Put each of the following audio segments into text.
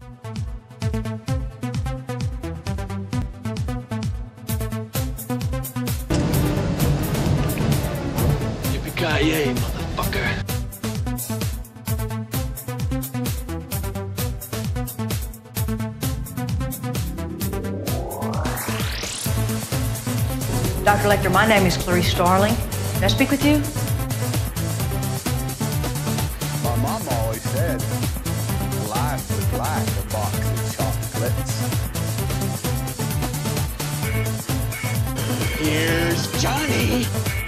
Yippee-ki-yay, motherfucker. Dr. Lecter, my name is Clarice Starling. Can I speak with you? My mom always said, life was like a box of chocolates. Here's Johnny.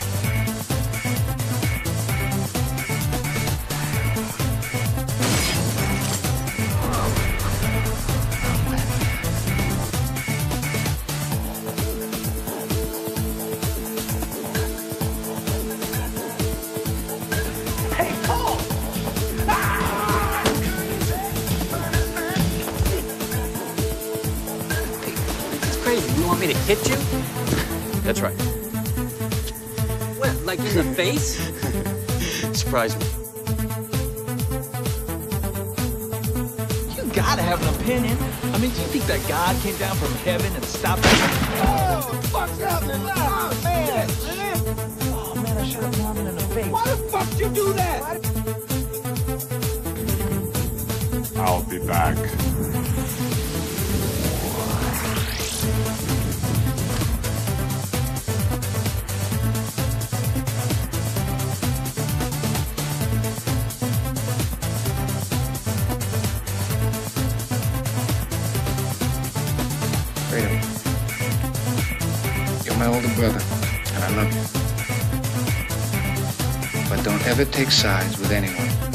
You want me to hit you? That's right. What, like in the face? Surprise me. You gotta have an opinion. I mean, do you think that God came down from heaven and stopped us? Oh, what the fuck's happening? Oh, man. Oh, man, I shot a woman in the face. Why the fuck did you do that? I'll be back. Freedom, you're my older brother, and I love you. But don't ever take sides with anyone.